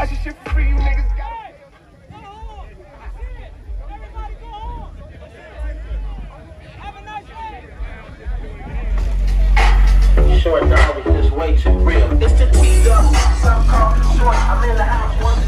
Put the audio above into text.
watch this shit for free, you niggas got it. Short dog is just way too real. It's the T-Dub, some call it short. I'm in the house one